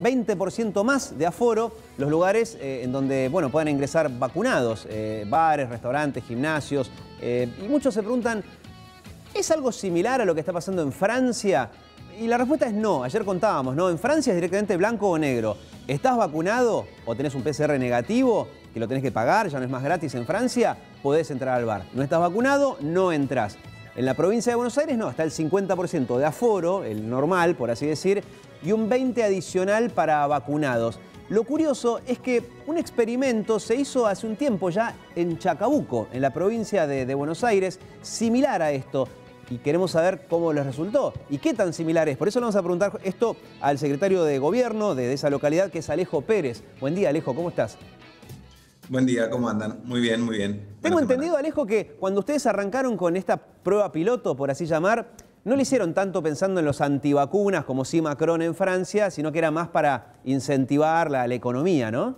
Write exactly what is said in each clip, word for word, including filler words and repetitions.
veinte por ciento más de aforo los lugares eh, en donde, bueno, puedan ingresar vacunados, eh, bares, restaurantes, gimnasios. Eh, y muchos se preguntan, ¿es algo similar a lo que está pasando en Francia? Y la respuesta es no. Ayer contábamos, ¿no? En Francia es directamente blanco o negro. ¿Estás vacunado o tenés un P C R negativo, que lo tenés que pagar, ya no es más gratis en Francia? Podés entrar al bar. ¿No estás vacunado? No entrás. En la provincia de Buenos Aires no, está el cincuenta por ciento de aforo, el normal, por así decir, y un veinte por ciento adicional para vacunados. Lo curioso es que un experimento se hizo hace un tiempo ya en Chacabuco, en la provincia de, de Buenos Aires, similar a esto. Y queremos saber cómo les resultó y qué tan similar es. Por eso le vamos a preguntar esto al secretario de Gobierno de, de esa localidad, que es Alejo Pérez. Buen día, Alejo, ¿cómo estás? Buen día, ¿cómo andan? Muy bien, muy bien. Tengo entendido, Alejo, que cuando ustedes arrancaron con esta prueba piloto, por así llamar, no lo hicieron tanto pensando en los antivacunas como sí Macron en Francia, sino que era más para incentivar la, la economía, ¿no?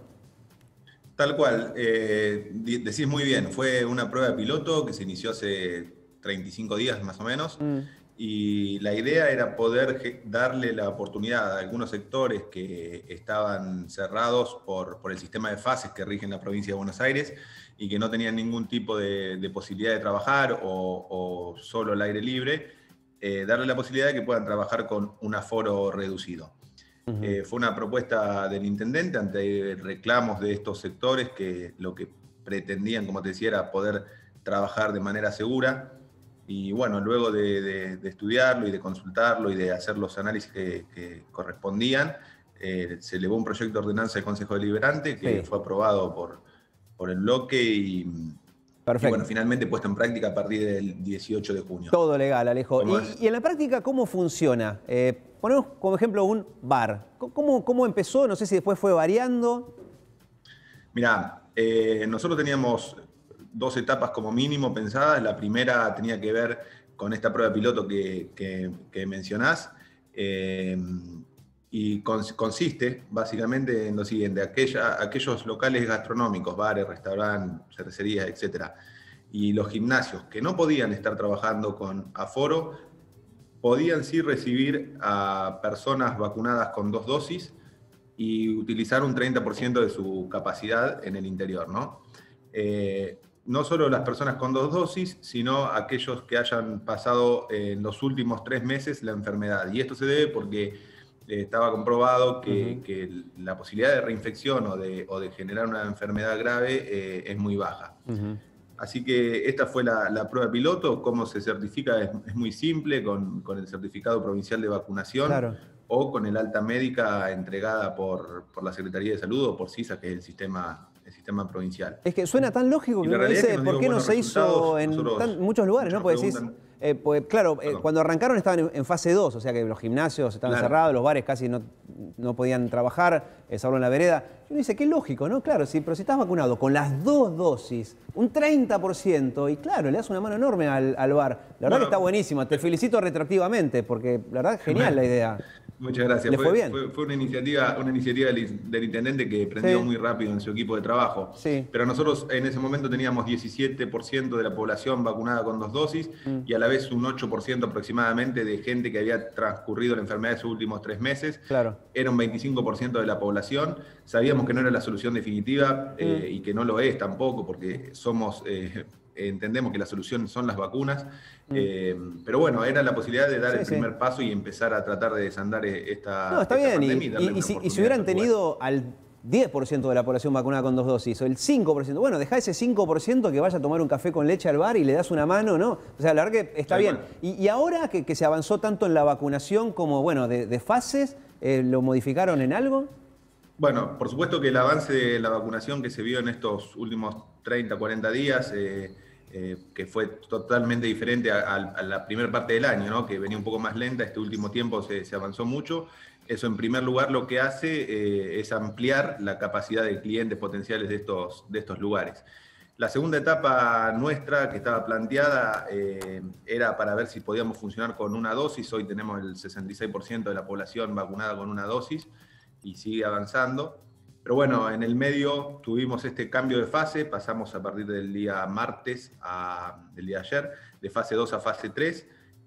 Tal cual, eh, decís muy bien, fue una prueba piloto que se inició hace treinta y cinco días más o menos, mm. y la idea era poder darle la oportunidad a algunos sectores que estaban cerrados por, por el sistema de fases que rige en la provincia de Buenos Aires y que no tenían ningún tipo de, de posibilidad de trabajar o, o solo el aire libre, eh, darle la posibilidad de que puedan trabajar con un aforo reducido. Uh-huh. eh, fue una propuesta del intendente ante reclamos de estos sectores que lo que pretendían, como te decía, era poder trabajar de manera segura. Y bueno, luego de, de, de estudiarlo y de consultarlo y de hacer los análisis que, que correspondían, eh, se elevó un proyecto de ordenanza del Consejo Deliberante que sí. fue aprobado por, por el bloque y, y bueno, finalmente puesto en práctica a partir del dieciocho de junio. Todo legal, Alejo. ¿Y, y en la práctica cómo funciona? Eh, ponemos como ejemplo un bar. ¿Cómo, cómo empezó? No sé si después fue variando. Mirá, eh, nosotros teníamos dos etapas como mínimo pensadas. La primera tenía que ver con esta prueba piloto que, que, que mencionás, eh, y cons consiste básicamente en lo siguiente: aquella, aquellos locales gastronómicos, bares, restaurantes, cervecerías, etcétera, y los gimnasios que no podían estar trabajando con aforo, podían sí recibir a personas vacunadas con dos dosis y utilizar un treinta por ciento de su capacidad en el interior, ¿no? Eh, No solo las personas con dos dosis, sino aquellos que hayan pasado en los últimos tres meses la enfermedad. Y esto se debe porque eh, estaba comprobado que, uh-huh. que la posibilidad de reinfección o de, o de generar una enfermedad grave eh, es muy baja. Uh-huh. Así que esta fue la, la prueba piloto. Cómo se certifica es, es muy simple, con, con el certificado provincial de vacunación, claro, o con el alta médica entregada por, por la Secretaría de Salud o por CISA, que es el sistema... el sistema provincial. Es que suena tan lógico que uno dice, que ¿por qué no se hizo en tan, muchos lugares? ¿No? Porque decís, eh, pues, claro, eh, cuando arrancaron estaban en, en fase dos, o sea que los gimnasios estaban claro. cerrados, los bares casi no, no podían trabajar, eh, salvo en la vereda. Y uno dice, qué lógico, ¿no? Claro, sí, pero si estás vacunado con las dos dosis, un treinta por ciento, y claro, le das una mano enorme al, al bar. La verdad bueno, que está buenísimo, te felicito retroactivamente, porque la verdad es genial la idea. Muchas gracias. ¿Le fue, fue bien? Fue, fue una iniciativa, una iniciativa del, del intendente que prendió sí. muy rápido en su equipo de trabajo. Sí. Pero nosotros en ese momento teníamos diecisiete por ciento de la población vacunada con dos dosis mm. y a la vez un ocho por ciento aproximadamente de gente que había transcurrido la enfermedad en sus últimos tres meses. Claro. Era un veinticinco por ciento de la población. Sabíamos que no era la solución definitiva mm. eh, y que no lo es tampoco, porque somos... Eh, entendemos que la solución son las vacunas, mm. eh, pero bueno, era la posibilidad de dar sí, el primer sí. paso y empezar a tratar de desandar esta No, está esta bien, y, y, y, si, y si hubieran tenido al diez por ciento de la población vacunada con dos dosis, o el cinco por ciento, bueno, dejá ese cinco por ciento que vaya a tomar un café con leche al bar y le das una mano, ¿no? O sea, la verdad que está sí, bien. Bueno. Y, y ahora que, que se avanzó tanto en la vacunación como, bueno, de, de fases, eh, ¿lo modificaron en algo? Bueno, por supuesto que el avance de la vacunación que se vio en estos últimos treinta, cuarenta días, eh, eh, que fue totalmente diferente a, a, a la primera parte del año, ¿no? Que venía un poco más lenta, este último tiempo se, se avanzó mucho. Eso, en primer lugar, lo que hace eh, es ampliar la capacidad de clientes potenciales de estos, de estos lugares. La segunda etapa nuestra, que estaba planteada, eh, era para ver si podíamos funcionar con una dosis. Hoy tenemos el sesenta y seis por ciento de la población vacunada con una dosis y sigue avanzando. Pero bueno, en el medio tuvimos este cambio de fase, pasamos a partir del día martes, a, del día de ayer, de fase dos a fase tres,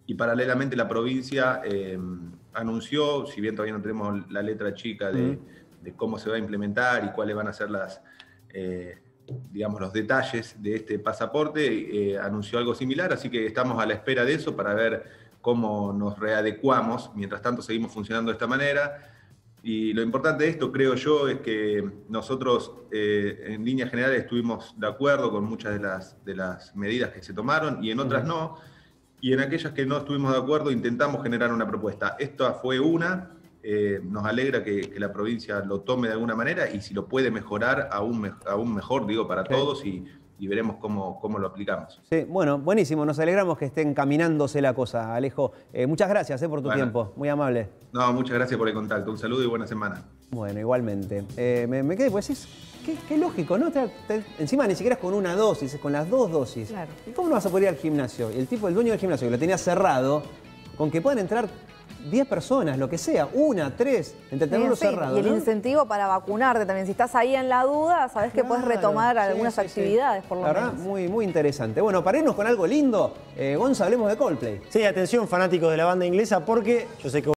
y paralelamente la provincia eh, anunció, si bien todavía no tenemos la letra chica de, mm. de cómo se va a implementar y cuáles van a ser las, eh, digamos, los detalles de este pasaporte, eh, anunció algo similar, así que estamos a la espera de eso para ver cómo nos readecuamos. Mientras tanto seguimos funcionando de esta manera. Y lo importante de esto, creo yo, es que nosotros eh, en líneas generales estuvimos de acuerdo con muchas de las, de las medidas que se tomaron y en otras no. Y en aquellas que no estuvimos de acuerdo intentamos generar una propuesta. Esta fue una, eh, nos alegra que, que la provincia lo tome de alguna manera y si lo puede mejorar, aún, me, aún mejor, digo, para okay. todos y, y veremos cómo, cómo lo aplicamos. Sí, bueno, buenísimo. Nos alegramos que esté encaminándose la cosa, Alejo. Eh, muchas gracias eh, por tu bueno, tiempo. Muy amable. No, muchas gracias por el contacto. Un saludo y buena semana. Bueno, igualmente. Eh, me, me quedé, pues decís, qué, qué lógico, ¿no? Te, te, encima ni siquiera es con una dosis, es con las dos dosis. Claro. ¿Y cómo no vas a poder ir al gimnasio? Y el tipo, el dueño del gimnasio, que lo tenía cerrado, con que puedan entrar diez personas, lo que sea, una, tres, entre tenerlo sí, cerrado. Y el ¿no? incentivo para vacunarte también. Si estás ahí en la duda, sabes que claro, puedes retomar sí, algunas sí, actividades, sí. por lo La menos. verdad, muy, muy interesante. Bueno, para irnos con algo lindo, eh, Gonza, hablemos de Coldplay. Sí, atención, fanáticos de la banda inglesa, porque yo sé que